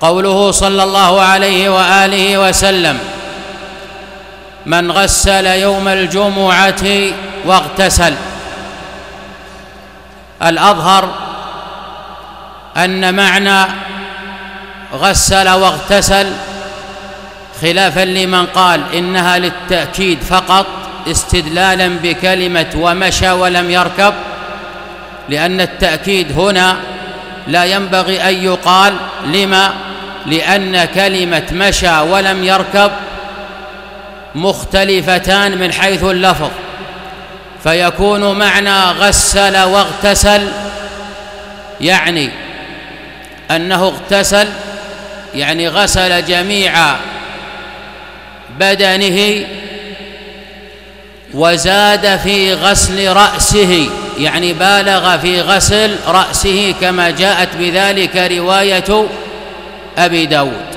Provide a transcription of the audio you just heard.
قوله صلى الله عليه وآله وسلم: من غسل يوم الجمعة واغتسل. الأظهر أن معنى غسل واغتسل، خلافا لمن قال إنها للتأكيد فقط استدلالا بكلمة ومشى ولم يركب، لأن التأكيد هنا لا ينبغي أن يقال. لما؟ لأن كلمة مشى ولم يركب مختلفتان من حيث اللفظ، فيكون معنى غسل واغتسل يعني أنه اغتسل، يعني غسل جميع بدنه، وزاد في غسل رأسه، يعني بالغ في غسل رأسه، كما جاءت بذلك رواية أبي داود.